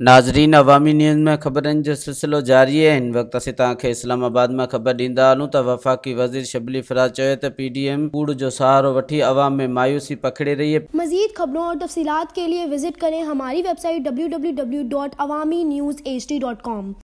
नाज़रीन, अवामी न्यूज़ में ख़बरनि जो सिलसिलो जारी है। इन वक्त असीं तव्हांखे इस्लामाबाद में ख़बर ॾींदा हलूं त वफ़ाक़ी वज़ीर शबली फराज चयो त PDM कूड़ जो सहारो वठी अवाम में मायूसी पकड़े रही है। मज़ीद खबरों और तफसीलात के लिए विजिट करें हमारी वेबसाइट www.awamiNewsHD.com।